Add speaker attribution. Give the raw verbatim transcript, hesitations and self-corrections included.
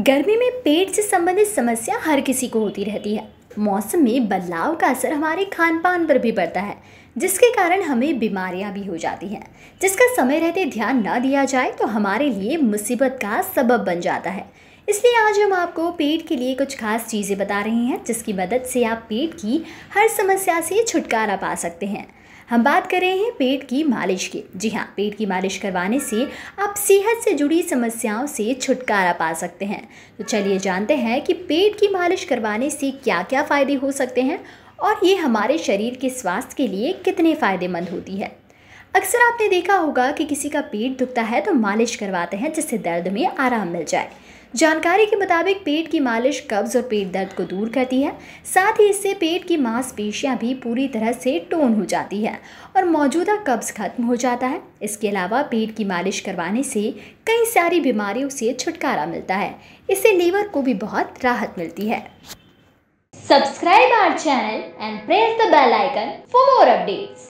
Speaker 1: गर्मी में पेट से संबंधित समस्या हर किसी को होती रहती है। मौसम में बदलाव का असर हमारे खान पान पर भी पड़ता है, जिसके कारण हमें बीमारियां भी हो जाती हैं, जिसका समय रहते ध्यान न दिया जाए तो हमारे लिए मुसीबत का सबब बन जाता है। इसलिए आज हम आपको पेट के लिए कुछ खास चीज़ें बता रहे हैं, जिसकी मदद से आप पेट की हर समस्या से छुटकारा पा सकते हैं। हम बात कर रहे हैं पेट की मालिश की। जी हाँ, पेट की मालिश करवाने से आप सेहत से जुड़ी समस्याओं से छुटकारा पा सकते हैं। तो चलिए जानते हैं कि पेट की मालिश करवाने से क्या क्या फ़ायदे हो सकते हैं और ये हमारे शरीर के स्वास्थ्य के लिए कितने फ़ायदेमंद होती है। अक्सर आपने देखा होगा कि किसी का पेट दुखता है तो मालिश करवाते हैं, जिससे दर्द में आराम मिल जाए। जानकारी के मुताबिक पेट की मालिश कब्ज़ और पेट दर्द को दूर करती है। साथ ही इससे पेट की मांसपेशियां भी पूरी तरह से टोन हो जाती है और मौजूदा कब्ज़ खत्म हो जाता है। इसके अलावा पेट की मालिश करवाने से कई सारी बीमारियों से छुटकारा मिलता है। इससे लीवर को भी बहुत राहत मिलती है।
Speaker 2: Subscribe our channel and press the bell icon for more updates.